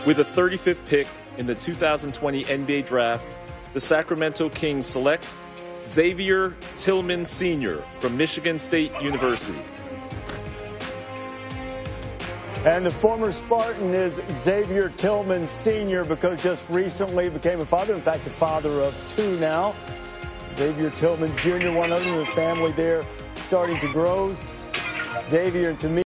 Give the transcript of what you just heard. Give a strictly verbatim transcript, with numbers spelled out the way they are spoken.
With the thirty-fifth pick in the two thousand twenty N B A Draft, the Sacramento Kings select Xavier Tillman Senior from Michigan State University. And the former Spartan is Xavier Tillman Senior because just recently became a father, in fact, a father of two now. Xavier Tillman Junior, one other, the family there starting to grow. Xavier, to me,